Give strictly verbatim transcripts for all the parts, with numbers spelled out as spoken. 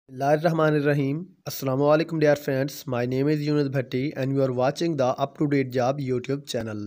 Bismillahirrahmanirrahim. Assalamu alaikum dear friends. My name is Yunus Bhatti and you are watching the Up to Date Job YouTube channel.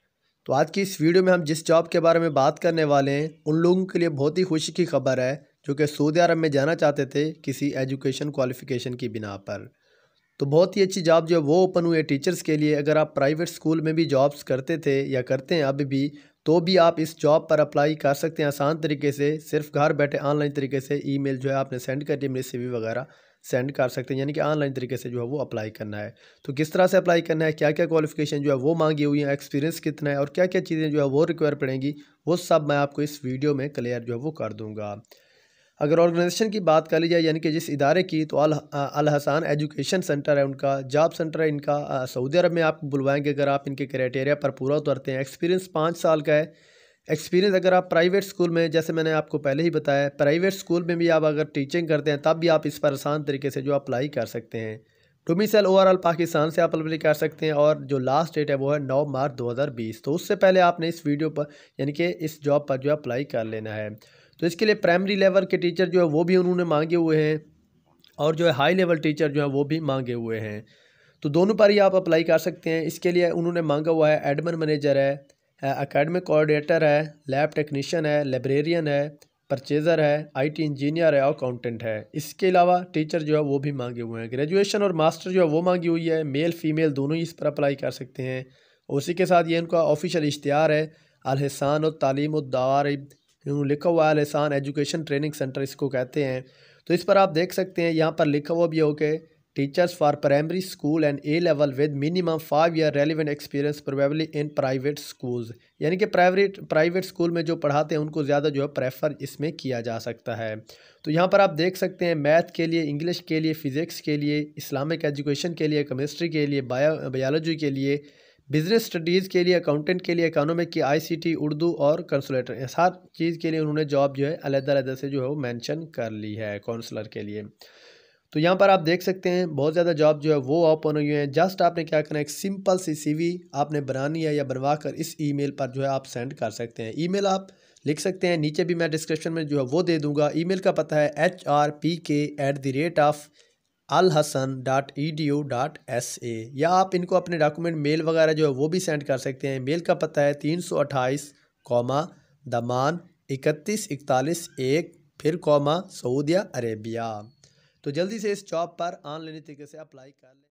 तो आज की इस video में हम जिस job के बारे में बात करने वाले हैं उन लोगों के लिए बहुत ही खुशी की खबर है जो कि सऊदी अरब में जाना चाहते थे किसी एजुकेशन क्वालिफ़िकेशन की बिना पर। तो बहुत ही अच्छी जॉब जो है वो ओपन हुई है टीचर्स के लिए। अगर आप प्राइवेट स्कूल में भी जॉब्स करते थे या करते हैं अभी भी, तो भी आप इस जॉब पर अप्लाई कर सकते हैं आसान तरीके से। सिर्फ घर बैठे ऑनलाइन तरीके से ईमेल जो है आपने सेंड कर दिया, मेरे सीवी वगैरह सेंड कर सकते हैं, यानी कि ऑनलाइन तरीके से जो है वो अप्लाई करना है। तो किस तरह से अप्लाई करना है, क्या क्या क्वालिफिकेशन जो है वो मांगी हुई है, एक्सपीरियंस कितना है और क्या क्या चीज़ें जो है वो रिक्वायर पड़ेंगी, वो सब मैं आपको इस वीडियो में क्लियर जो है वो कर दूँगा। अगर ऑर्गेनाइजेशन की बात कर ली जाए, यानी कि जिस इदारे की, तो अल अल हसन एजुकेशन सेंटर है उनका, जॉब सेंटर है इनका। सऊदी अरब में आपको बुलवाएंगे अगर आप इनके क्राइटेरिया पर पूरा उतरते हैं। एक्सपीरियंस पाँच साल का है। एक्सपीरियंस अगर आप प्राइवेट स्कूल में, जैसे मैंने आपको पहले ही बताया, प्राइवेट स्कूल में भी आप अगर टीचिंग करते हैं तब भी आप इस पर आसान तरीके से जो अप्लाई कर सकते हैं। डोमिसाइल ओवरऑल पाकिस्तान से आप अप्लाई कर सकते हैं और जो लास्ट डेट है वो है नौ मार्च दो हज़ार बीस। तो उससे पहले आपने इस वीडियो पर, यानी कि इस जॉब पर जो अप्लाई कर लेना है। तो इसके लिए प्राइमरी लेवल के टीचर जो है वो भी उन्होंने मांगे हुए हैं और जो है हाई लेवल टीचर जो है वो भी मांगे हुए हैं। तो दोनों पर ही आप अप्लाई कर सकते हैं। इसके लिए उन्होंने मांगा हुआ है एडमिन मैनेजर है, एकेडमिक कोऑर्डिनेटर है, लैब टेक्नीशियन है, लाइब्रेरियन है, परचेज़र है, आईटी इंजीनियर है और अकाउंटेंट है। इसके अलावा टीचर जो है वो भी मांगे हुए हैं। ग्रेजुएशन और मास्टर जो है वो मांगी हुई है। मेल फीमेल दोनों ही इस पर अप्लाई कर सकते हैं। उसी के साथ ये इनका ऑफिशियल इश्तिहार है, अल हिसान और तालीम उद्दारिब, लिखा हुआ है अल हिसान एजुकेशन ट्रेनिंग सेंटर इसको कहते हैं। तो इस पर आप देख सकते हैं, यहाँ पर लिखा हुआ भी हो के teachers for primary school and A level with minimum five year relevant experience probably in private schools, यानी कि प्राइवेट प्राइवेट स्कूल में जो पढ़ाते हैं उनको ज़्यादा जो है प्रेफर इसमें किया जा सकता है। तो यहाँ पर आप देख सकते हैं मैथ के लिए, इंग्लिश के लिए, फ़िज़िक्स के लिए, इस्लामिक एजुकेशन के लिए, केमिस्ट्री के लिए, बायो बायोलॉजी के लिए, बिज़नेस स्टडीज़ के लिए, अकाउंटेंट के लिए, इकोनॉमिक की, आईसीटी, उर्दू और कंसुलेटर, हर चीज़ के लिए उन्होंने जॉब जो है अलग-अलग से जो है वो मेंशन कर ली है काउंसलर के लिए। तो यहाँ पर आप देख सकते हैं बहुत ज़्यादा जॉब जो है वो ओपन हुई है। जस्ट आपने क्या करना है, एक सिंपल सी सीवी आपने बनानी है या बनवा कर इस ईमेल पर जो है आप सेंड कर सकते हैं। ईमेल आप लिख सकते हैं, नीचे भी मैं डिस्क्रिप्शन में जो है वो दे दूंगा। ईमेल का पता है H R P K at the rate of Al Hasan dot E D U dot S A, या आप इनको अपने डॉक्यूमेंट मेल वगैरह जो है वो भी सेंड कर सकते हैं। मेल का पता है तीन सौ अट्ठाईस कौमा दमान इकतीस इकतालीस एक फिर कौमा सऊदी अरेबिया। तो जल्दी से इस जॉब पर ऑनलाइन तरीके से अप्लाई कर लें।